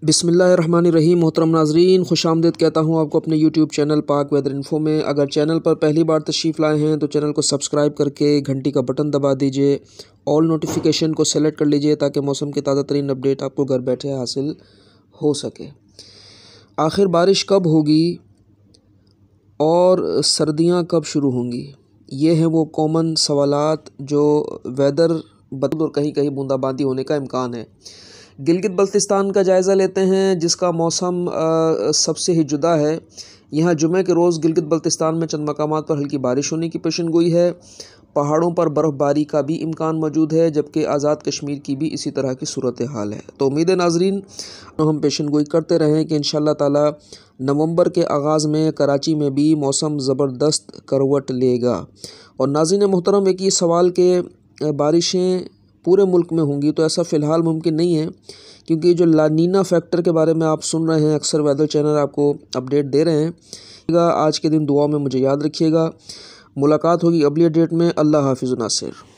बिस्मिल्लाहिर्रहमानिर्रहीम। मोहतरम नाज़रीन, खुशामदीद कहता हूँ आपको अपने YouTube channel Pak weather info में। अगर चैनल पर पहली बार तशरीफ़ लाए हैं तो चैनल को सब्सक्राइब करके घंटी का बटन दबा दीजिए, ऑल नोटिफिकेशन को सेलेक्ट कर लीजिए ताकि मौसम की ताज़ा तरीन अपडेट आपको घर बैठे हासिल हो सके। आखिर बारिश कब होगी और सर्दियाँ कब शुरू होंगी, ये हैं वो कॉमन सवालात जो वेदर बदल और कहीं कहीं बूंदाबांदी होने का इम्कान है। गिलगित बल्तिस्तान का जायज़ा लेते हैं जिसका मौसम सबसे ही जुदा है। यहाँ जुमे के रोज़ गिलगित बल्तिस्तान में चंद मकामात पर हल्की बारिश होने की पेशेनगोई है। पहाड़ों पर बर्फ़बारी का भी इम्कान मौजूद है, जबकि आज़ाद कश्मीर की भी इसी तरह की सूरत हाल है। तो उम्मीद है नाज़रीन हम पेशेनगोई करते रहें कि इंशाअल्लाह ताला नवंबर के आगाज़ में कराची में भी मौसम ज़बरदस्त करवट लेगा। और नाज़रीन मोहतरम, एक ये सवाल के बारिशें पूरे मुल्क में होंगी तो ऐसा फ़िलहाल मुमकिन नहीं है, क्योंकि जो लानीना फैक्टर के बारे में आप सुन रहे हैं, अक्सर वेदर चैनल आपको अपडेट दे रहे हैं। आज के दिन दुआ में मुझे याद रखिएगा। मुलाकात होगी अगली डेट में। अल्लाह हाफ़िज़ नासिर।